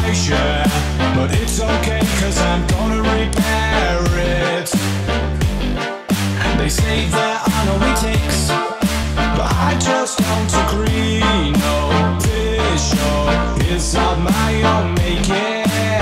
situation, but it's okay, cause I'm gonna repair it. They say there are no retakes, but I just don't agree. No, this show is of my own making.